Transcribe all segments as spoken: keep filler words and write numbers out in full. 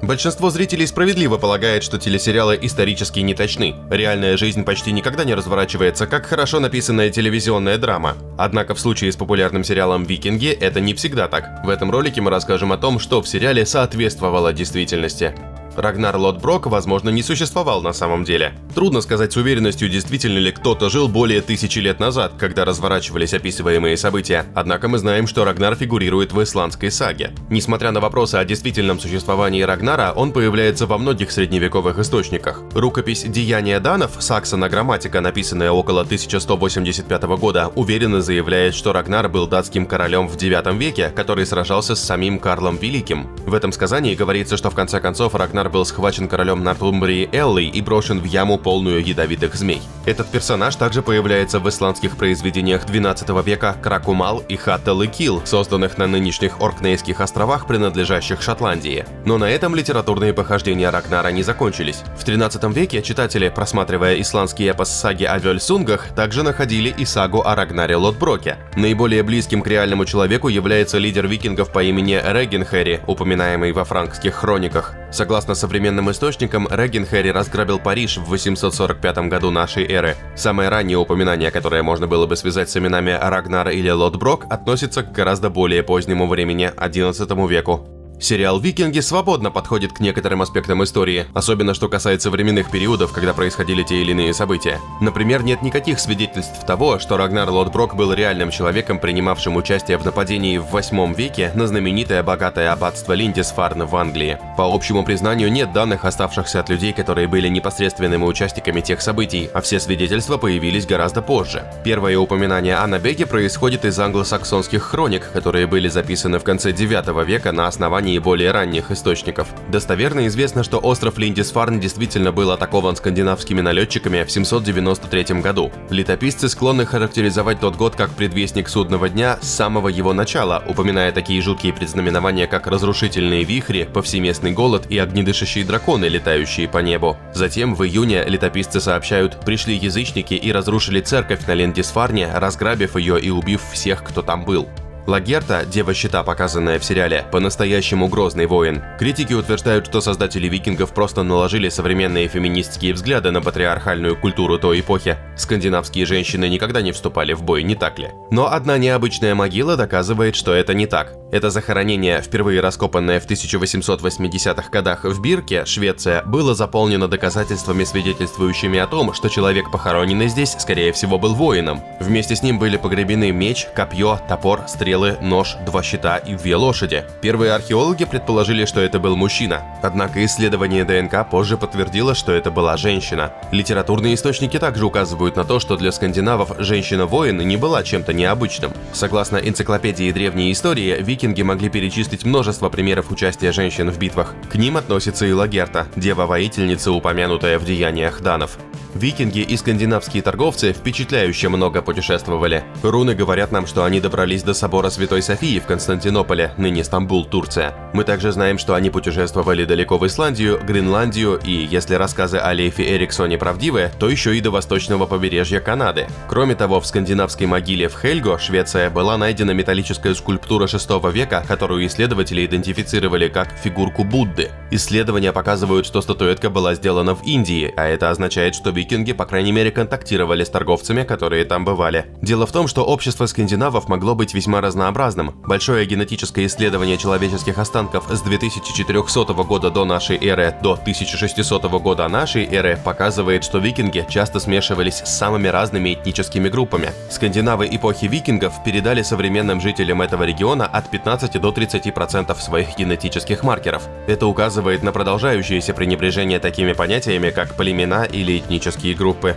Большинство зрителей справедливо полагает, что телесериалы исторически не точны. Реальная жизнь почти никогда не разворачивается, как хорошо написанная телевизионная драма. Однако в случае с популярным сериалом «Викинги» это не всегда так. В этом ролике мы расскажем о том, что в сериале соответствовало действительности. Рагнар Лодброк, возможно, не существовал на самом деле. Трудно сказать с уверенностью, действительно ли кто-то жил более тысячи лет назад, когда разворачивались описываемые события. Однако мы знаем, что Рагнар фигурирует в исландской саге. Несмотря на вопросы о действительном существовании Рагнара, он появляется во многих средневековых источниках. Рукопись «Деяния данов» Саксона Грамматика, написанная около тысяча сто восемьдесят пятого года, уверенно заявляет, что Рагнар был датским королем в девятом веке, который сражался с самим Карлом Великим. В этом сказании говорится, что в конце концов Рагнар был схвачен королем Нортумбрии Эллой и брошен в яму, полную ядовитых змей. Этот персонаж также появляется в исландских произведениях двенадцатого века Кракумал и Хаттелыкил, созданных на нынешних Оркнейских островах, принадлежащих Шотландии. Но на этом литературные похождения Рагнара не закончились. В тринадцатом веке читатели, просматривая исландский эпос саги о Вельсунгах, также находили и сагу о Рагнаре Лодброке. Наиболее близким к реальному человеку является лидер викингов по имени Регенхери, упоминаемый во франкских хрониках. Согласно современным источникам, Регенхери разграбил Париж в восемьсот сорок пятом году нашей эры. Самое раннее упоминание, которое можно было бы связать с именами Рагнар или Лодброк, относится к гораздо более позднему времени, одиннадцатому веку. Сериал «Викинги» свободно подходит к некоторым аспектам истории, особенно что касается временных периодов, когда происходили те или иные события. Например, нет никаких свидетельств того, что Рагнар Лодброк был реальным человеком, принимавшим участие в нападении в восьмом веке на знаменитое богатое аббатство Линдисфарн в Англии. По общему признанию, нет данных, оставшихся от людей, которые были непосредственными участниками тех событий, а все свидетельства появились гораздо позже. Первое упоминание о набеге происходит из англосаксонских хроник, которые были записаны в конце девятого века на основании и более ранних источников. Достоверно известно, что остров Линдисфарн действительно был атакован скандинавскими налетчиками в семьсот девяносто третьем году. Летописцы склонны характеризовать тот год как предвестник судного дня с самого его начала, упоминая такие жуткие предзнаменования, как разрушительные вихри, повсеместный голод и огнедышащие драконы, летающие по небу. Затем в июне летописцы сообщают, пришли язычники и разрушили церковь на Линдисфарне, разграбив ее и убив всех, кто там был. Лагерта, дева щита, показанная в сериале, по-настоящему грозный воин. Критики утверждают, что создатели викингов просто наложили современные феминистские взгляды на патриархальную культуру той эпохи. Скандинавские женщины никогда не вступали в бой, не так ли? Но одна необычная могила доказывает, что это не так. Это захоронение, впервые раскопанное в тысяча восемьсот восьмидесятых годах в Бирке, Швеция, было заполнено доказательствами, свидетельствующими о том, что человек, похороненный здесь, скорее всего, был воином. Вместе с ним были погребены меч, копье, топор, стрелы, нож, два щита и две лошади. Первые археологи предположили, что это был мужчина. Однако исследование ДНК позже подтвердило, что это была женщина. Литературные источники также указывают на то, что для скандинавов женщина-воин не была чем-то необычным. Согласно энциклопедии древней истории, викинги могли перечислить множество примеров участия женщин в битвах. К ним относится и Лагерта, дева-воительница, упомянутая в деяниях данов. Викинги и скандинавские торговцы впечатляюще много путешествовали. Руны говорят нам, что они добрались до собора Святой Софии в Константинополе, ныне Стамбул, Турция. Мы также знаем, что они путешествовали далеко в Исландию, Гренландию и, если рассказы о Лейфе Эриксоне правдивы, то еще и до восточного побережья Канады. Кроме того, в скандинавской могиле в Хельго, Швеция, была найдена металлическая скульптура шестого века, которую исследователи идентифицировали как фигурку Будды. Исследования показывают, что статуэтка была сделана в Индии, а это означает, что викинги, по крайней мере, контактировали с торговцами, которые там бывали. Дело в том, что общество скандинавов могло быть весьма разнообразным. Большое генетическое исследование человеческих останков с две тысячи четырёхсотого года до нашей эры до тысяча шестисотого года нашей эры показывает, что викинги часто смешивались с самыми разными этническими группами. Скандинавы эпохи викингов передали современным жителям этого региона от пятнадцати до тридцати процентов своих генетических маркеров. Это указывает на продолжающееся пренебрежение такими понятиями, как племена или этнические группы.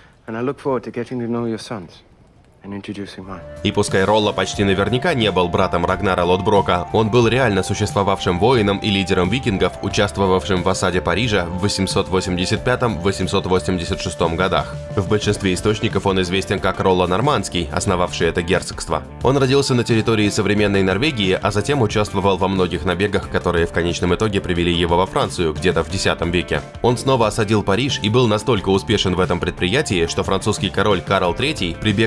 И пускай Ролла почти наверняка не был братом Рагнара Лодброка, он был реально существовавшим воином и лидером викингов, участвовавшим в осаде Парижа в восемьсот восемьдесят пятом — восемьсот восемьдесят шестом годах. В большинстве источников он известен как Ролла Нормандский, основавший это герцогство. Он родился на территории современной Норвегии, а затем участвовал во многих набегах, которые в конечном итоге привели его во Францию, где-то в десятом веке. Он снова осадил Париж и был настолько успешен в этом предприятии, что французский король Карл третий прибег к соглашению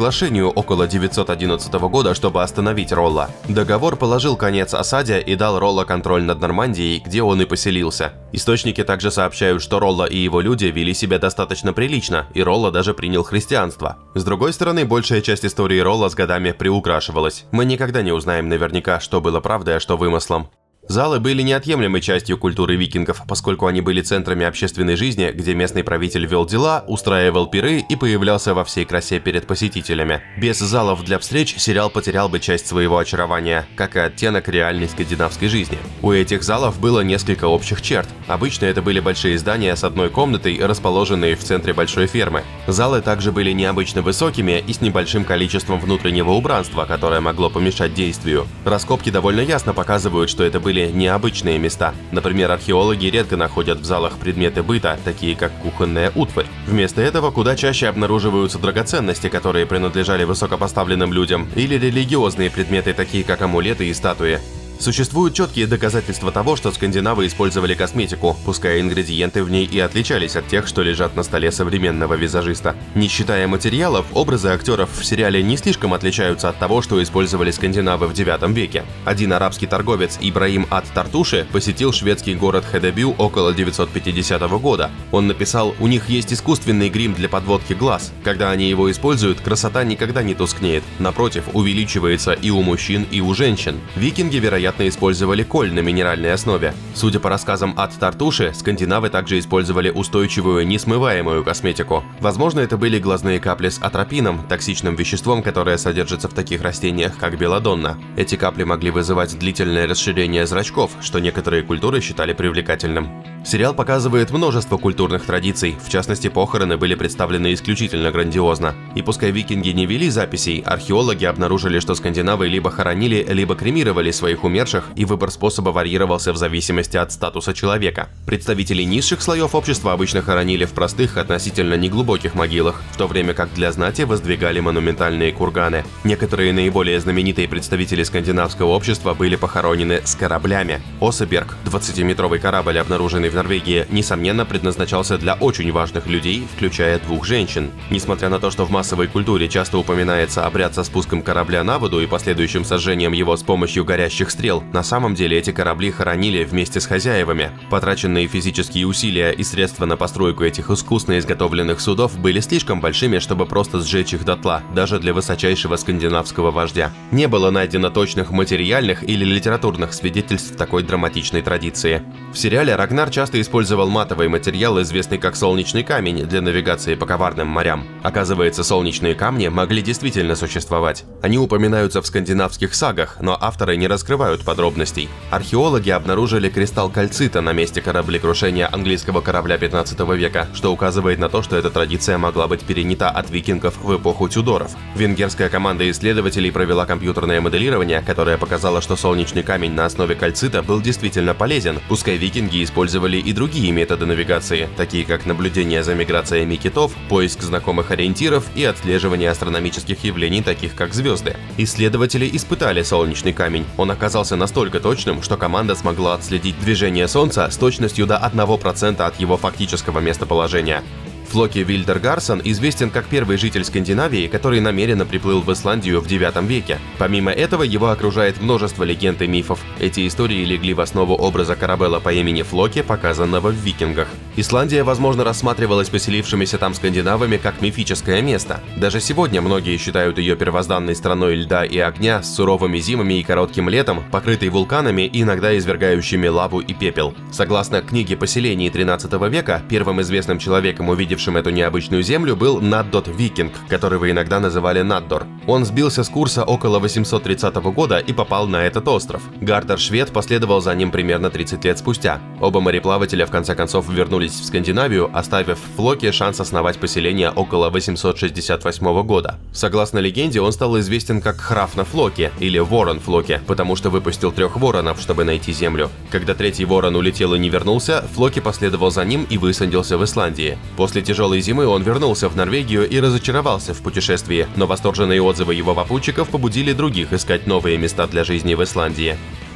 соглашению около девятьсот одиннадцатого года, чтобы остановить Ролла. Договор положил конец осаде и дал Ролла контроль над Нормандией, где он и поселился. Источники также сообщают, что Ролла и его люди вели себя достаточно прилично, и Ролла даже принял христианство. С другой стороны, большая часть истории Ролла с годами приукрашивалась. Мы никогда не узнаем наверняка, что было правдой, а что вымыслом. Залы были неотъемлемой частью культуры викингов, поскольку они были центрами общественной жизни, где местный правитель вел дела, устраивал пиры и появлялся во всей красе перед посетителями. Без залов для встреч сериал потерял бы часть своего очарования, как и оттенок реальной скандинавской жизни. У этих залов было несколько общих черт. Обычно это были большие здания с одной комнатой, расположенные в центре большой фермы. Залы также были необычно высокими и с небольшим количеством внутреннего убранства, которое могло помешать действию. Раскопки довольно ясно показывают, что это были необычные места. Например, археологи редко находят в залах предметы быта, такие как кухонная утварь. Вместо этого куда чаще обнаруживаются драгоценности, которые принадлежали высокопоставленным людям, или религиозные предметы, такие как амулеты и статуи. Существуют четкие доказательства того, что скандинавы использовали косметику, пускай ингредиенты в ней и отличались от тех, что лежат на столе современного визажиста. Не считая материалов, образы актеров в сериале не слишком отличаются от того, что использовали скандинавы в девятом веке. Один арабский торговец Ибраим ат-Тартуши посетил шведский город Хедебю около девятьсот пятидесятого года. Он написал: «У них есть искусственный грим для подводки глаз. Когда они его используют, красота никогда не тускнеет. Напротив, увеличивается и у мужчин, и у женщин». Викинги, вероятно, использовали коль на минеральной основе. Судя по рассказам ат-Тартуши, скандинавы также использовали устойчивую, несмываемую косметику. Возможно, это были глазные капли с атропином, токсичным веществом, которое содержится в таких растениях, как белладонна. Эти капли могли вызывать длительное расширение зрачков, что некоторые культуры считали привлекательным. Сериал показывает множество культурных традиций, в частности, похороны были представлены исключительно грандиозно. И пускай викинги не вели записей, археологи обнаружили, что скандинавы либо хоронили, либо кремировали своих умерших, и выбор способа варьировался в зависимости от статуса человека. Представителей низших слоев общества обычно хоронили в простых, относительно неглубоких могилах, в то время как для знати воздвигали монументальные курганы. Некоторые наиболее знаменитые представители скандинавского общества были похоронены с кораблями. Осеберг, двадцатиметровый корабль, обнаруженный в Норвегии, несомненно предназначался для очень важных людей, включая двух женщин. Несмотря на то, что в массовой культуре часто упоминается обряд со спуском корабля на воду и последующим сожжением его с помощью горящих стрел, на самом деле эти корабли хоронили вместе с хозяевами. Потраченные физические усилия и средства на постройку этих искусно изготовленных судов были слишком большими, чтобы просто сжечь их дотла, даже для высочайшего скандинавского вождя. Не было найдено точных материальных или литературных свидетельств такой драматичной традиции. В сериале Рагнар часто использовал матовый материал, известный как солнечный камень, для навигации по коварным морям. Оказывается, солнечные камни могли действительно существовать. Они упоминаются в скандинавских сагах, но авторы не раскрывают подробностей. Археологи обнаружили кристалл кальцита на месте кораблекрушения английского корабля пятнадцатого века, что указывает на то, что эта традиция могла быть перенята от викингов в эпоху Тюдоров. Венгерская команда исследователей провела компьютерное моделирование, которое показало, что солнечный камень на основе кальцита был действительно полезен, пускай викинги использовали и другие методы навигации, такие как наблюдение за миграциями китов, поиск знакомых ориентиров и отслеживание астрономических явлений, таких как звезды. Исследователи испытали солнечный камень. Он оказался настолько точным, что команда смогла отследить движение Солнца с точностью до одного процента от его фактического местоположения. Флоки Вильдергарсон известен как первый житель Скандинавии, который намеренно приплыл в Исландию в девятом веке. Помимо этого, его окружает множество легенд и мифов. Эти истории легли в основу образа корабела по имени Флоки, показанного в «Викингах». Исландия, возможно, рассматривалась поселившимися там скандинавами как мифическое место. Даже сегодня многие считают ее первозданной страной льда и огня, с суровыми зимами и коротким летом, покрытой вулканами и иногда извергающими лаву и пепел. Согласно книге «Поселений» тринадцатого века, первым известным человеком, увидевшим эту необычную землю, был Наддот Викинг, которого иногда называли Наддор. Он сбился с курса около восемьсот тридцатого года и попал на этот остров. Гардер Швед последовал за ним примерно тридцать лет спустя. Оба мореплавателя в конце концов вернулись в Скандинавию, оставив Флоке шанс основать поселение около восемьсот шестьдесят восьмого года. Согласно легенде, он стал известен как Храфна Флоки или Ворон Флоки, потому что выпустил трех воронов, чтобы найти землю. Когда третий ворон улетел и не вернулся, Флоки последовал за ним и высадился в Исландии. После тяжелой зимы он вернулся в Норвегию и разочаровался в путешествии, но восторженные отзывы его попутчиков побудили других искать новые места для жизни в Исландии.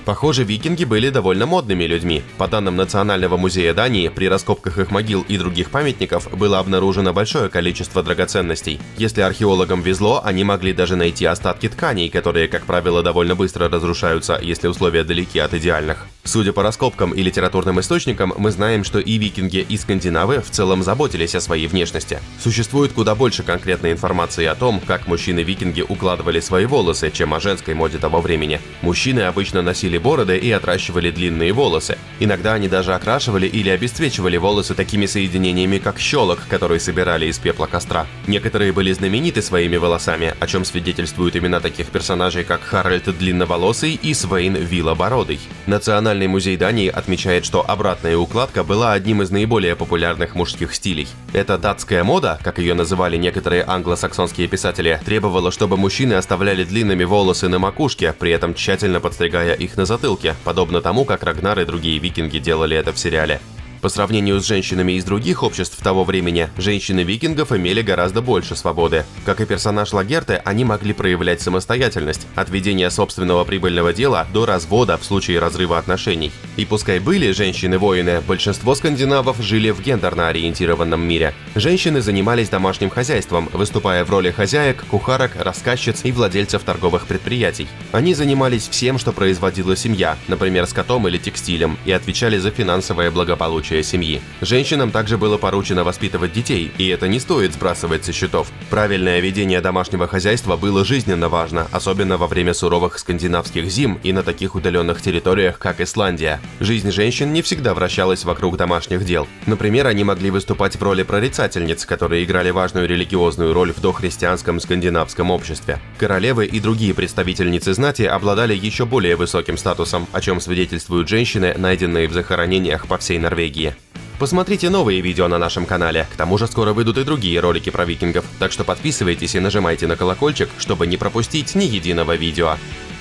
Похоже, викинги были довольно модными людьми. По данным Национального музея Дании, при раскопках их могил и других памятников было обнаружено большое количество драгоценностей. Если археологам везло, они могли даже найти остатки тканей, которые, как правило, довольно быстро разрушаются, если условия далеки от идеальных. Судя по раскопкам и литературным источникам, мы знаем, что и викинги, и скандинавы в целом заботились о своей внешности. Существует куда больше конкретной информации о том, как мужчины-викинги укладывали свои волосы, чем о женской моде того времени. Мужчины обычно носили бороды и отращивали длинные волосы. Иногда они даже окрашивали или обесцвечивали волосы такими соединениями, как щелок, который собирали из пепла костра. Некоторые были знамениты своими волосами, о чем свидетельствуют имена таких персонажей, как Харальд Длинноволосый и Свейн Вилобородый. Национальный музей Дании отмечает, что обратная укладка была одним из наиболее популярных мужских стилей. Эта датская мода, как ее называли некоторые англосаксонские писатели, требовала, чтобы мужчины оставляли длинными волосы на макушке, при этом тщательно подстригая их на затылке, подобно тому, как Рагнар и другие викинги делали это в сериале. По сравнению с женщинами из других обществ того времени, женщины викингов имели гораздо больше свободы. Как и персонаж Лагерте, они могли проявлять самостоятельность, от ведения собственного прибыльного дела до развода в случае разрыва отношений. И пускай были женщины-воины, большинство скандинавов жили в гендерно ориентированном мире. Женщины занимались домашним хозяйством, выступая в роли хозяек, кухарок, рассказчиц и владельцев торговых предприятий. Они занимались всем, что производила семья, например, скотом или текстилем, и отвечали за финансовое благополучие семьи. Женщинам также было поручено воспитывать детей, и это не стоит сбрасывать со счетов. Правильное ведение домашнего хозяйства было жизненно важно, особенно во время суровых скандинавских зим и на таких удаленных территориях, как Исландия. Жизнь женщин не всегда вращалась вокруг домашних дел. Например, они могли выступать в роли прорицательниц, которые играли важную религиозную роль в дохристианском скандинавском обществе. Королевы и другие представительницы знати обладали еще более высоким статусом, о чем свидетельствуют женщины, найденные в захоронениях по всей Норвегии. Посмотрите новые видео на нашем канале, к тому же скоро выйдут и другие ролики про викингов, так что подписывайтесь и нажимайте на колокольчик, чтобы не пропустить ни единого видео.